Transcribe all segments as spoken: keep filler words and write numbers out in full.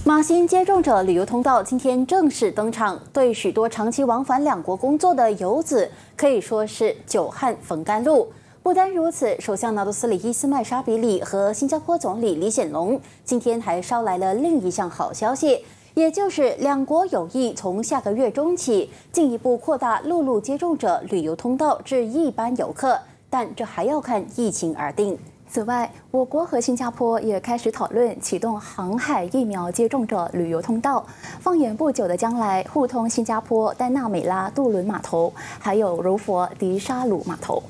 马新接种者旅游通道今天正式登场，对许多长期往返两国工作的游子可以说是久旱逢甘露。不单如此，首相拿督斯里伊斯迈沙比里和新加坡总理李显龙今天还捎来了另一项好消息，也就是两国有意从下个月中起进一步扩大陆路接种者旅游通道至一般游客，但这还要看疫情而定。此外，我国和新加坡也开始讨论启动航海疫苗接种者旅游通道。放眼不久的将来，互通新加坡丹纳美拉渡轮码头，还有柔佛迪沙鲁码头。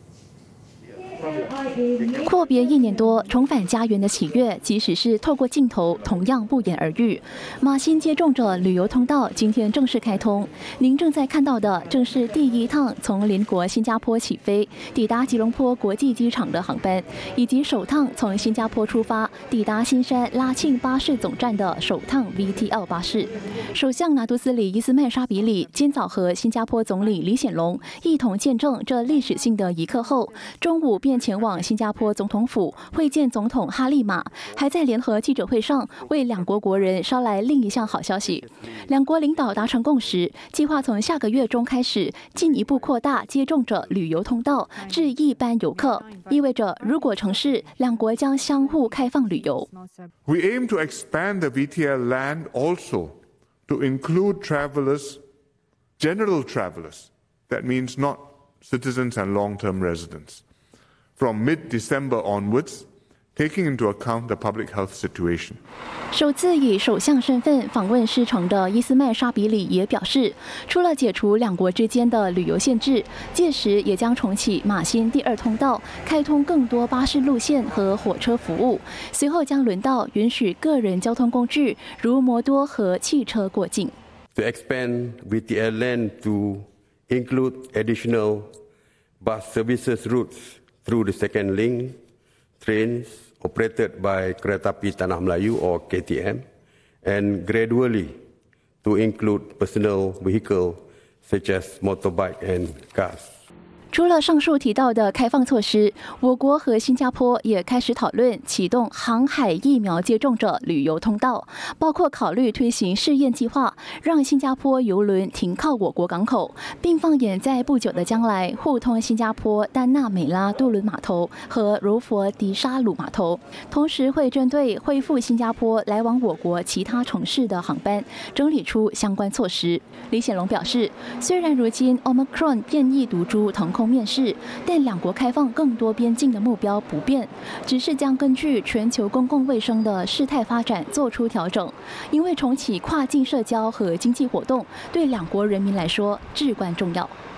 阔别一年多，重返家园的喜悦，即使是透过镜头，同样不言而喻。马新接种者旅游通道今天正式开通，您正在看到的正是第一趟从邻国新加坡起飞，抵达吉隆坡国际机场的航班，以及首趟从新加坡出发，抵达新山拉庆巴士总站的首趟 V T L 巴士。首相拿督斯里伊斯迈沙比里今早和新加坡总理李显龙一同见证这历史性的一刻后，中午便前往新加坡总统府会见总统哈利玛，还在联合记者会上为两国国人捎来另一项好消息。两国领导达成共识，计划从下个月中开始进一步扩大接种者旅游通道至一般游客，意味着如果成事，两国将相互开放旅游。 We aim to expand the V T L land also to include travelers, general travelers. That means not citizens and long-term residents. From mid-December onwards, taking into account the public health situation. 首次以首相身份访问狮城的伊斯迈沙比里也表示，除了解除两国之间的旅游限制，届时也将重启马新第二通道，开通更多巴士路线和火车服务。随后将轮到允许个人交通工具如摩托和汽车过境。 To expand V T L land to include additional bus services routes through the second link, trains operated by Kereta Api Tanah Melayu or K T M, and gradually to include personal vehicles such as motorbike and cars. 除了上述提到的开放措施，我国和新加坡也开始讨论启动航海疫苗接种者旅游通道，包括考虑推行试验计划，让新加坡邮轮停靠我国港口，并放眼在不久的将来互通新加坡丹纳美拉渡轮码头和柔佛迪沙鲁码头，同时会针对恢复新加坡来往我国其他城市的航班整理出相关措施。李显龙表示，虽然如今 Omicron 变异毒株腾空面世，但两国开放更多边境的目标不变，只是将根据全球公共卫生的事态发展做出调整。因为重启跨境社交和经济活动，对两国人民来说至关重要。